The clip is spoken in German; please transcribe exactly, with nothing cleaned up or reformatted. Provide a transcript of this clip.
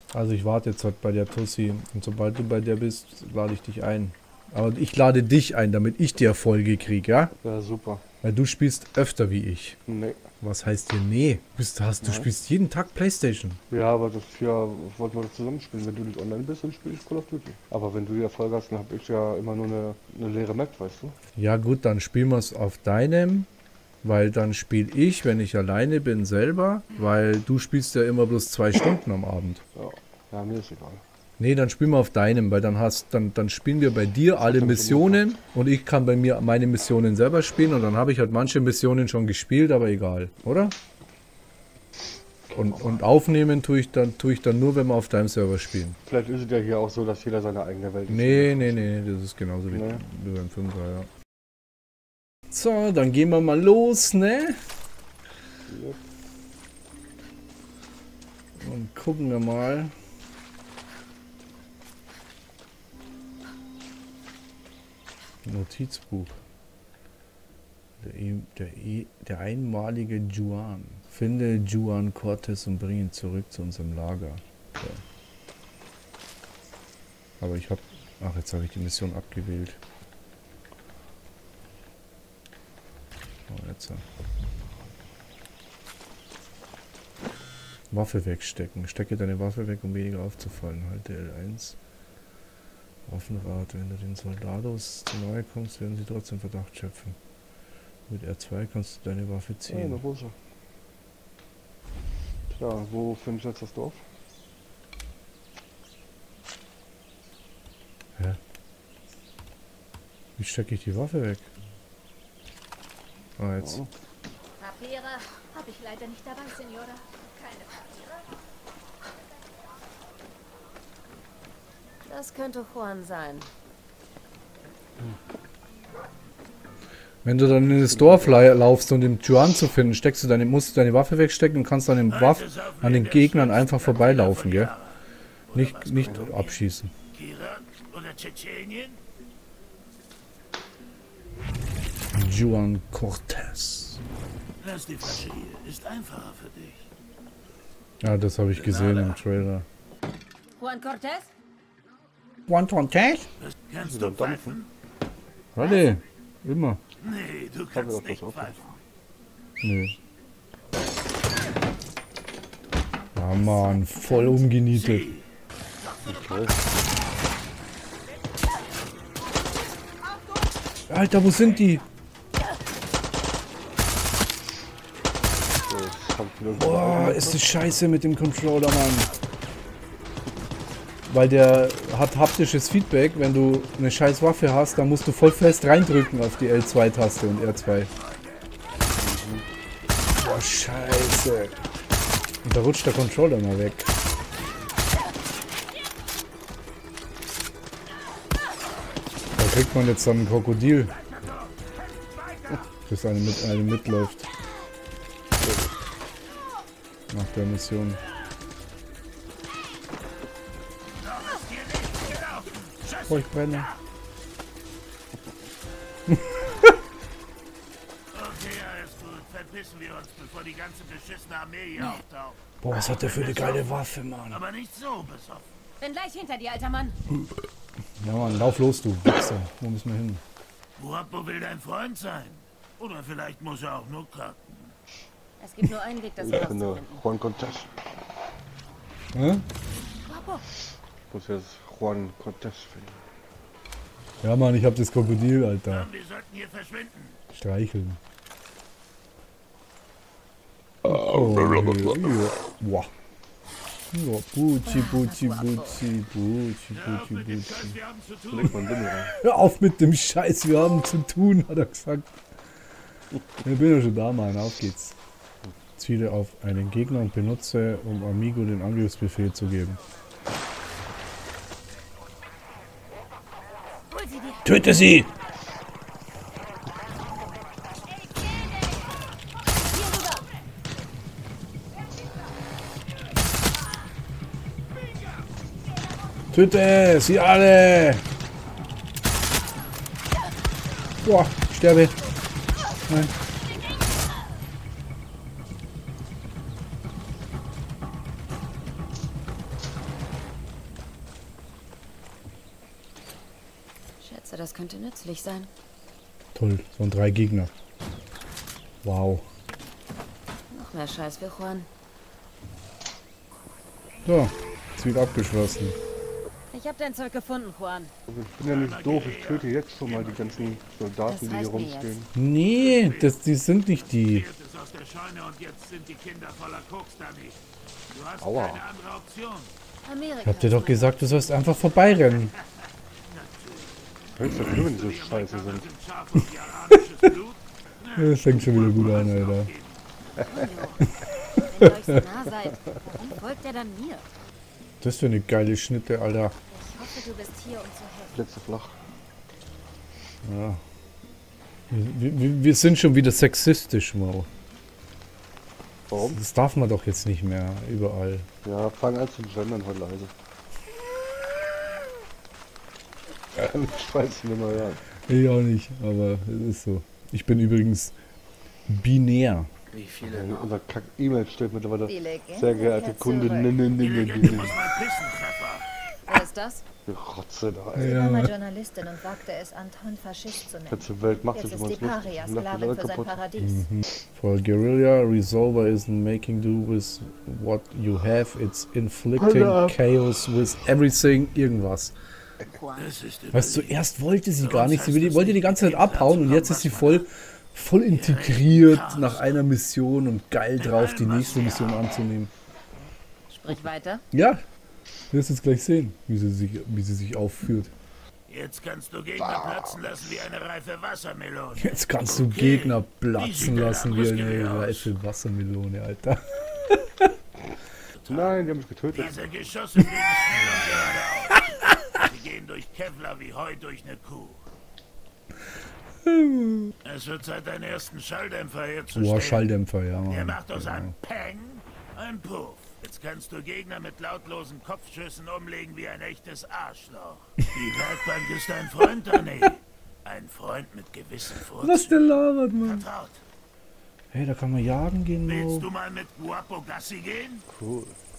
Also ich warte jetzt halt bei der Tussi und sobald du bei der bist, lade ich dich ein. Aber ich lade dich ein, damit ich die Erfolge kriege, ja? Ja, super. Weil du spielst öfter wie ich. Nee. Was heißt hier nee? Bist, hast, du Nein. spielst jeden Tag Playstation. Ja, aber das ja, wollten wir das zusammenspielen. Wenn du nicht online bist, dann spiele ich Call of Duty. Aber wenn du die Erfolge hast, dann habe ich ja immer nur eine, eine leere Map, weißt du? Ja gut, dann spielen wir es auf deinem. Weil dann spiele ich, wenn ich alleine bin, selber. Weil du spielst ja immer bloß zwei Stunden am Abend. Ja. Ja, mir ist egal. Nee, dann spielen wir auf deinem, weil dann hast dann, dann spielen wir bei dir alle Missionen und ich kann bei mir meine Missionen selber spielen und dann habe ich halt manche Missionen schon gespielt, aber egal, oder? Und, und aufnehmen tue ich dann tue ich dann nur, wenn wir auf deinem Server spielen. Vielleicht ist es ja hier auch so, dass jeder seine eigene Welt ist. Nee, nee, nee, das ist genauso wie, Nee. wie beim Fünfer, ja. So, dann gehen wir mal los, ne? Ja. Und gucken wir mal. Notizbuch. Der, e, der, e, der einmalige Juan. Finde Juan Cortez und bring ihn zurück zu unserem Lager. So. Aber ich hab... Ach, jetzt habe ich die Mission abgewählt. Oh, jetzt. Waffe wegstecken. Stecke deine Waffe weg, um weniger aufzufallen. Halte L eins. Waffenrad. Wenn du den Soldados zu nahe kommst, werden sie trotzdem Verdacht schöpfen. Mit R zwei kannst du deine Waffe Ja, ziehen. na, wo ist er? Tja, wo finde ich jetzt das Dorf? Hä? Wie stecke ich die Waffe weg? Ah, jetzt. Ja. Papiere habe ich leider nicht dabei, Senora. Keine Papiere. Das könnte Juan sein. Wenn du dann in das Dorf lau- laufst, um den Juan zu finden, steckst du deine, musst du deine Waffe wegstecken und kannst dann den Waff an den Gegnern einfach vorbeilaufen, gell? Nicht, nicht abschießen. Irak oder Tschetschenien? Juan Cortez. Lass die Flasche hier. Ist einfacher für dich. Ja, das habe ich gesehen im Trailer. Juan Cortez? Juan Cortez? Kannst du pfeifen? Warte, immer. Nee, du wir kannst doch nicht das auch pfeifen. Nö. Ja, Mann, voll umgenietet. Sie. Okay. Alter, wo sind die? So, jetzt hab ich wieder Boah, ist das scheiße mit dem Controller, Mann. Weil der hat haptisches Feedback. Wenn du eine scheiß Waffe hast, dann musst du voll fest reindrücken auf die L zwei Taste und R zwei. Boah, scheiße. Und da rutscht der Controller mal weg. Da kriegt man jetzt dann ein Krokodil. Bis eine, mit, eine mitläuft. Nach der Mission. Oh, ich brenne. Okay, alles gut. Verpissen wir uns, bevor die ganze beschissene Armee hier auftaucht. Boah, was hat der für eine geile Waffe, Mann. Aber nicht so besoffen. Bin gleich hinter dir, alter Mann. Ja, Mann, lauf los, du Wichser. Wo müssen wir hin? Guapo will dein Freund sein. Oder vielleicht muss er auch nur kacken. Es gibt nur einen Weg, das Ich bin der herauszufinden. Juan Cortez. Hä? Guapo. Ich muss jetzt Juan Cortez finden. Ja, Mann, ich hab das Krokodil, Alter. Wir sollten hier verschwinden. Streicheln. Oh, ja. Boah. Ja, Bucci, Bucci, Bucci, Bucci, Bucci, Bucci. Wir haben zu tun. Leg mal ein Ding rein. Hör auf mit dem Scheiß, wir haben zu tun, hat er gesagt. Ich bin ja schon da, Mann, auf geht's. Ziele auf einen Gegner und benutze, um Amigo den Angriffsbefehl zu geben. Hol sie dir. Töte sie! Töte sie alle! Boah, ich sterbe. Nein. Schätze, das könnte nützlich sein. Toll, so ein drei Gegner. Wow. Noch mehr Scheiß für Juan. So, Ziel abgeschlossen. Ich habe dein Zeug gefunden, Juan. Also ich bin ja nicht doof, ich töte jetzt schon mal die ganzen Soldaten, Das die hier reicht mir rumstehen. Nee, das, die sind nicht die. Geld ist aus der Scheune und jetzt sind die Kinder voller Koks da nicht. Du hast Aua. keine andere Option. Amerika. Ich hab dir doch gesagt, du sollst einfach vorbeirennen. Hörst du, wenn die so scheiße sind? sind scharf und iranisches Blut. Das fängt schon wieder gut an, Alter. Wenn ihr euch so nah seid, warum folgt er dann mir? Das ist für eine geile Schnitte, Alter. Ich hoffe, du bist hier, um zu helfen. Plätze flach. Ja. Wir, wir, wir sind schon wieder sexistisch, Mo. Warum? Das darf man doch jetzt nicht mehr, überall. Ja, fang an zu gendern, halt leise. Ja, ich weiß nicht mehr, ja. Ich auch nicht, aber es ist so. Ich bin übrigens binär. Wie viele Ja, noch? unser Kack-E-Mail steht mittlerweile. Die Legende Sehr geehrte kehrt Kunde, zurück. ne, ne, ne, Die ne, Legende ne, muss mal pissen, Treffer. Wer ist das? ne. Rotze da, Sie ey. war mal Journalistin und wagte es, Anton Faschist zu nennen. Ganze Welt macht Jetzt sich ist über die uns lustig. Paria Lacht mich Sklavin alle für sein kaputt. Paradies. For a guerrilla, resolver isn't making do with what you have, it's inflicting Alter. chaos with everything, irgendwas. Juan. Das ist Weißt du, zuerst wollte sie gar nicht, sie will- wollte die ganze Zeit abhauen und jetzt ist sie voll, voll integriert nach einer Mission und geil drauf, die nächste Mission anzunehmen. Sprich weiter. Ja, du wirst jetzt gleich sehen, wie sie sich, wie sie sich aufführt. Jetzt kannst du Gegner platzen lassen wie eine reife Wassermelone. Jetzt kannst du Okay. Gegner Wie sieht platzen dein lassen wie anderes eine Gewehr aus? reife Wassermelone, Alter. Nein, die haben mich getötet. Diese Geschosse fliegen schnell und geradeaus. Sie gehen durch Kevlar wie Heu durch eine Kuh. Es wird Zeit, deinen ersten Schalldämpfer herzustellen. Boah, Schalldämpfer, ja. Er Mann. macht aus einem Peng ein Puff. Jetzt kannst du Gegner mit lautlosen Kopfschüssen umlegen wie ein echtes Arschloch. Die Werkbank ist ein Freund, Danny. Ein Freund mit gewissen Was Furzen. der labert, Mann. Vertraut. Hey, da kann man jagen gehen, Willst Mo. du mal mit Guapo Gassi gehen? Cool.